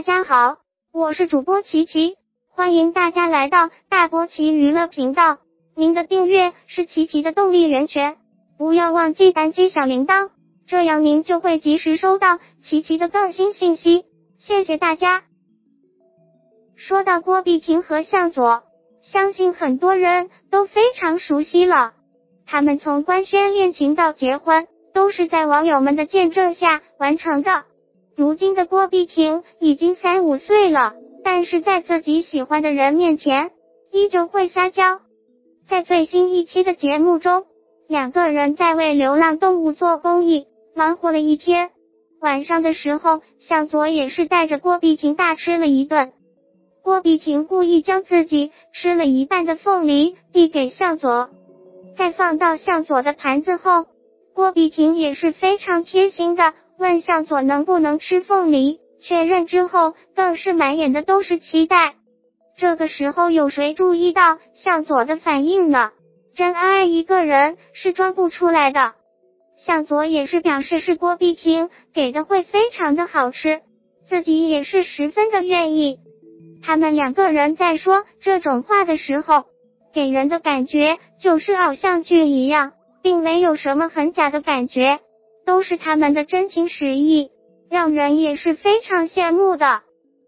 家好，我是主播琪琪，欢迎大家来到大波奇娱乐频道。您的订阅是琪琪的动力源泉，不要忘记单击小铃铛，这样您就会及时收到琪琪的更新信息。谢谢大家。说到郭碧婷和向佐，相信很多人都非常熟悉了。他们从官宣恋情到结婚，都是在网友们的见证下完成的。如今的郭碧婷已经35岁了，但是在自己喜欢的人面前，依旧会撒娇。在最新一期的节目中，两个人在为流浪动物做公益，忙活了一天。晚上的时候，向佐也是带着郭碧婷大吃了一顿。郭碧婷故意将自己吃了一半的凤梨递给向佐，在放到向佐的盘子后，郭碧婷也是非常贴心的问向佐能不能吃凤梨，确认之后更是满眼的都是期待。这个时候有谁注意到向佐的反应呢？真爱一个人是装不出来的。向佐也是表示是郭碧婷给的会非常的好吃，自己也是十分的愿意。他们两个人在说这种话的时候，给人的感觉就是偶像剧一样，并没有什么很假的感觉，都是他们的真情实意，让人也是非常羡慕的。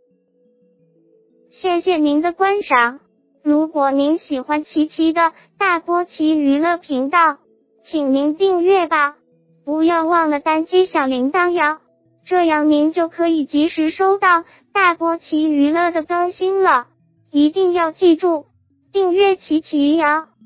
谢谢您的观赏，如果您喜欢琪琪的大波奇娱乐频道，请您订阅吧，不要忘了单击小铃铛哟，这样您就可以及时收到大波奇娱乐的更新了。一定要记住订阅琪琪哟。